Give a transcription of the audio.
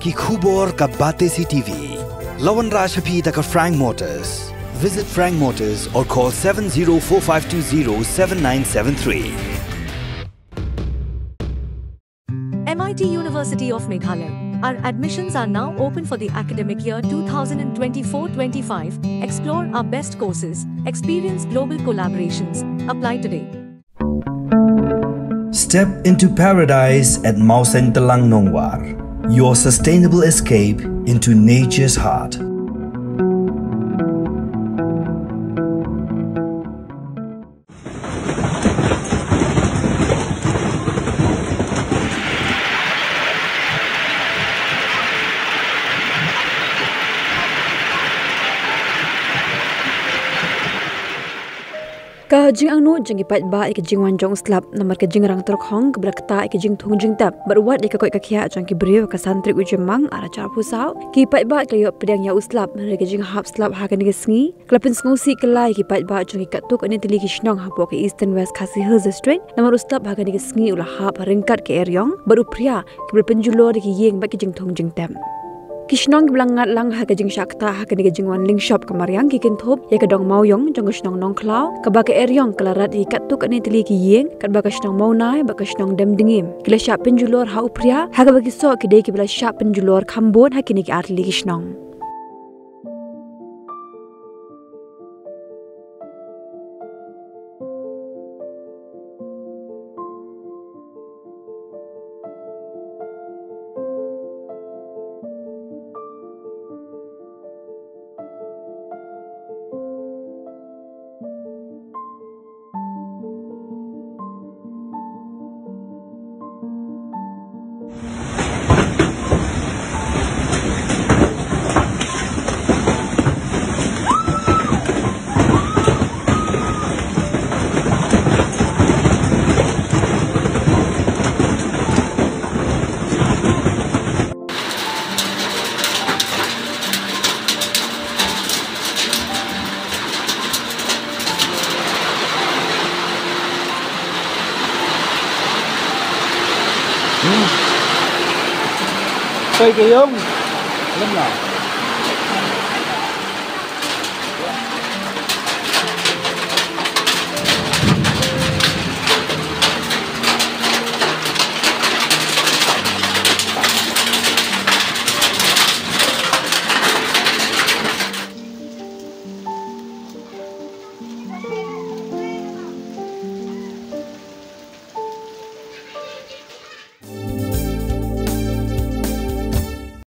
ki khubor ka bate si TV. Lawan Rashaphi da ka Frank Motors. Visit Frank Motors or call 7045207973. MIT University of Meghalaya. Our admissions are now open for the academic year 2024-25. Explore our best courses, experience global collaborations. Apply today. Step into paradise at Mausen Telang Nongwar, your sustainable escape into nature's heart. Ka jing angno jing ipat ba ik jing wan jong slap namar ka jing rang trokhong ka brakta ik Jingthung Jingtep berwat ik koi ka khia jang ki brio ka santri ujemang ara char pusau ki ipat ba ka yo pedang ya uslap mer ka jing hap slap ha ka ni sngi klapin sngosi kelai ki ipat ba jang ki katuk ani tili ki shnong ha po ka Eastern West Khasi Hills District namar uslap ha ka ni sngi ula hap ringkat ke Erïong baru Phria ki Pynjulor ki Ïing ba ki Jingthung Jingtep Kishnong belangat lang ha kajing syakta ha kani kajing wan ling shop kamaryang ki kinthop ya kadong mauyong jong kishnong nong klau ka ba ka Erïong kalarat hi katuk ani tili ki Ïing kat ba ka shnong maunai ba ka shnong dem dingim kila syap Pynjulor ha Phria ha ka ba ki so ki dei ki bela syap Pynjulor khambon ha kini ki atli kishnong cây Erïong lâm nào